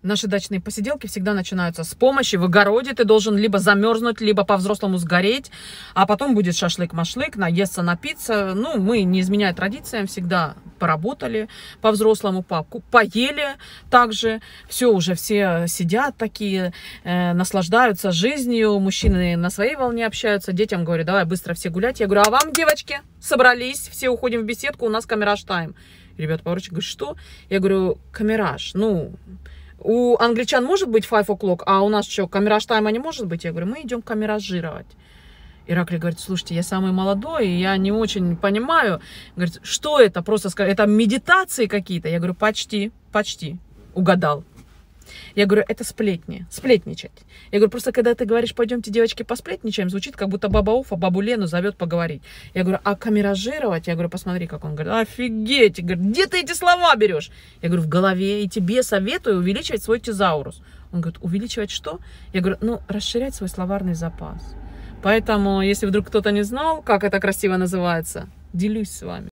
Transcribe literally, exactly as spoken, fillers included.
Наши дачные посиделки всегда начинаются с помощи. В огороде ты должен либо замерзнуть, либо по-взрослому сгореть, а потом будет шашлык-машлык, наесться, напиться. Ну, мы, не изменяя традициям, всегда поработали по-взрослому, по поели также. Все, уже все сидят такие, э, наслаждаются жизнью. Мужчины на своей волне общаются. Детям говорю, давай быстро все гулять. Я говорю, а вам, девочки, собрались, все уходим в беседку, у нас камераж-тайм. Ребята поворачиваются, говорят, что? Я говорю, камераж, ну... У англичан может быть five o'clock, а у нас что, камераж тайма не может быть? Я говорю, мы идем камеражировать. Ираклий говорит, слушайте, я самый молодой, и я не очень понимаю. Говорит, что это? Просто это медитации какие-то? Я говорю, почти, почти, угадал. Я говорю, это сплетни, сплетничать. Я говорю, просто когда ты говоришь, пойдемте, девочки, посплетничаем, звучит, как будто баба Уфа бабу Лену зовет поговорить. Я говорю, а камеражировать? Я говорю, посмотри, как он говорит, офигеть. Я говорю, где ты эти слова берешь? Я говорю, в голове, и тебе советую увеличивать свой тезаурус. Он говорит, увеличивать что? Я говорю, ну, расширять свой словарный запас. Поэтому, если вдруг кто-то не знал, как это красиво называется, делюсь с вами.